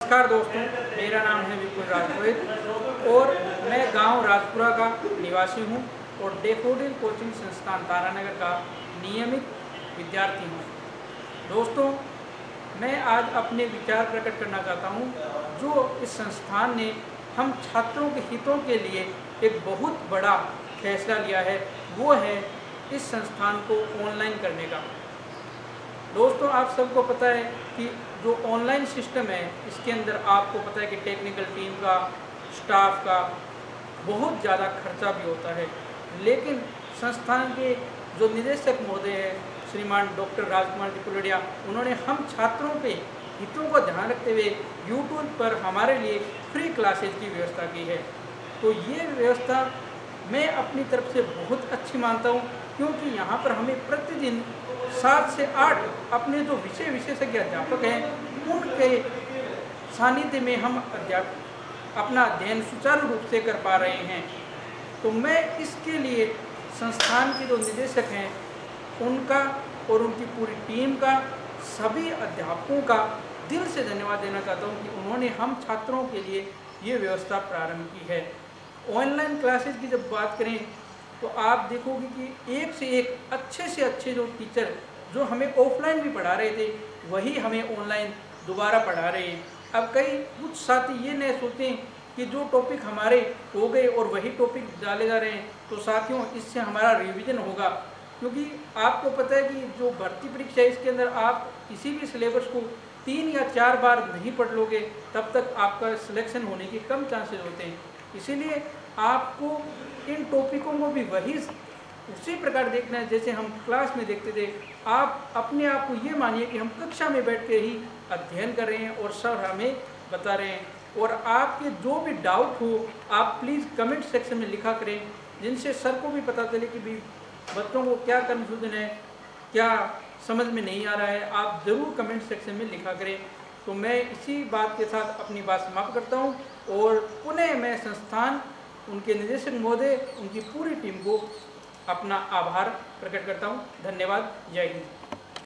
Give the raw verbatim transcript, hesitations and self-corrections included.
नमस्कार दोस्तों, मेरा नाम है विपुल राजपुरोहित और मैं गांव राजपुरा का निवासी हूं और डैफोडिल कोचिंग संस्थान तारानगर का नियमित विद्यार्थी हूं। दोस्तों, मैं आज अपने विचार प्रकट करना चाहता हूं जो इस संस्थान ने हम छात्रों के हितों के लिए एक बहुत बड़ा फैसला लिया है, वो है इस संस्थान को ऑनलाइन करने का। दोस्तों, आप सबको पता है कि जो ऑनलाइन सिस्टम है इसके अंदर आपको पता है कि टेक्निकल टीम का, स्टाफ का बहुत ज़्यादा खर्चा भी होता है, लेकिन संस्थान के जो निदेशक महोदय हैं श्रीमान डॉक्टर राजकुमार जी पुलड़िया, उन्होंने हम छात्रों के हितों को ध्यान रखते हुए यूट्यूब पर हमारे लिए फ्री क्लासेज की व्यवस्था की है। तो ये व्यवस्था मैं अपनी तरफ से बहुत अच्छी मानता हूँ, क्योंकि यहाँ पर हमें प्रतिदिन सात से आठ अपने जो विषय विशेषज्ञ अध्यापक हैं उनके सानिध्य में हम अध्याप अपना अध्ययन सुचारू रूप से कर पा रहे हैं। तो मैं इसके लिए संस्थान के जो निदेशक हैं उनका और उनकी पूरी टीम का, सभी अध्यापकों का दिल से धन्यवाद देना चाहता हूं कि उन्होंने हम छात्रों के लिए ये व्यवस्था प्रारंभ की है। ऑनलाइन क्लासेस की जब बात करें तो आप देखोगे कि एक से एक अच्छे से अच्छे जो टीचर जो हमें ऑफलाइन भी पढ़ा रहे थे वही हमें ऑनलाइन दोबारा पढ़ा रहे हैं। अब कई कुछ साथी ये न सोचें कि जो टॉपिक हमारे हो गए और वही टॉपिक डाले जा रहे हैं, तो साथियों इससे हमारा रिवीजन होगा, क्योंकि आपको पता है कि जो भर्ती परीक्षा है इसके अंदर आप किसी भी सिलेबस को तीन या चार बार नहीं पढ़ लोगे तब तक आपका सिलेक्शन होने के कम चांसेस होते हैं। इसीलिए आपको इन टॉपिकों को भी वही उसी प्रकार देखना है जैसे हम क्लास में देखते थे। आप अपने आप को ये मानिए कि हम कक्षा में बैठ के ही अध्ययन कर रहे हैं और सर हमें बता रहे हैं, और आपके जो भी डाउट हो आप प्लीज़ कमेंट सेक्शन में लिखा करें, जिनसे सर को भी पता चले कि भी बच्चों को क्या कन्फ्यूजन है, क्या समझ में नहीं आ रहा है। आप ज़रूर कमेंट सेक्शन में लिखा करें। तो मैं इसी बात के साथ अपनी बात समाप्त करता हूँ और पुनः मैं संस्थान, उनके निदेशक महोदय, उनकी पूरी टीम को अपना आभार प्रकट करता हूँ। धन्यवाद। जय हिंद।